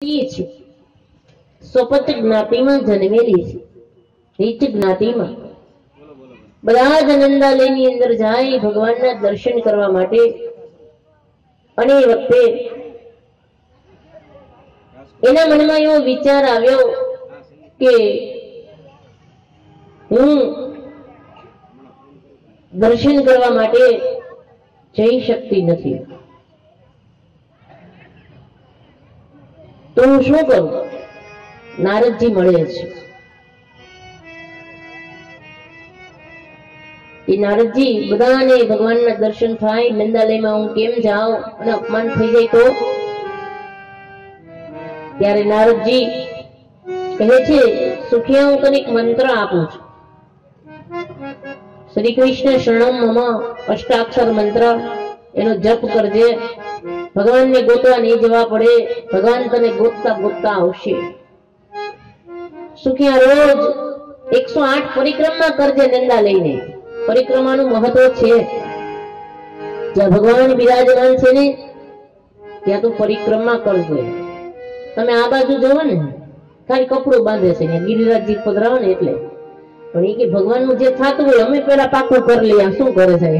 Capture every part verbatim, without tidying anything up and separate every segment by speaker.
Speaker 1: स्वपत ज्ञाति में जन्मेली नीच ज्ञाति में બધા જ નંદાલયની અંદર જાય ભગવાનના દર્શન કરવા માટે અને એ વખતે એના મનમાં એવો વિચાર આવ્યો કે હું દર્શન કરવા માટે જઈ શકતી નથી, તો હું શું કરું? નારદજી મળે છે. એ નારદજી બધાને ભગવાનના દર્શન થાય, નંદાલયમાં હું કેમ જાઉં અને અપમાન થઈ જાય તો? ત્યારે નારદજી કહે છે, સુખિયા હું તને એક મંત્ર આપું છું. શ્રી કૃષ્ણ શરણમ મમ અષ્ટાક્ષર મંત્ર, એનો જપ કરજે. ભગવાનને ગોતવા નહીં જવા પડે, ભગવાન તને ગોતતા ગોતતા આવશે. સુખિયા રોજ એકસો આઠ પરિક્રમા કરજે નંદાલયને. પરિક્રમાનું મહત્વ છે. જ્યાં ભગવાન બિરાજમાન છે ને ત્યાં તો પરિક્રમા કરજો. તમે આ બાજુ જવો ને ખાલી કપડું બાંધે છે, ગિરિરાજજી પધરાવો ને એટલે, પણ એ કે ભગવાનનું જે થતું હોય અમે પેલા પાકું કરી લઈએ. શું કરે છે?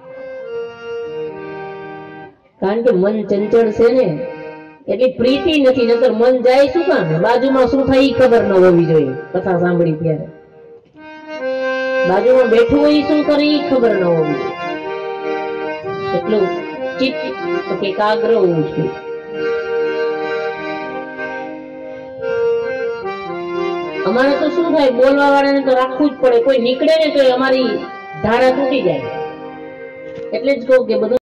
Speaker 1: કારણ કે મન ચંચળ છે ને એટલી પ્રીતિ નથી, નતર મન જાય શું કામ? બાજુમાં શું થાય એ ખબર ન હોવી જોઈએ. કથા સાંભળી ત્યારે બાજુમાં બેઠું હોય શું કરે એ ખબર ન હોવી જોઈએ. એટલું ચિત્ત એકાગ્ર હોવું જોઈએ. અમારે તો શું થાય, બોલવા વાળાને તો રાખવું જ પડે. કોઈ નીકળે ને તો અમારી ધારા તૂટી જાય. એટલે જ કહું કે બધું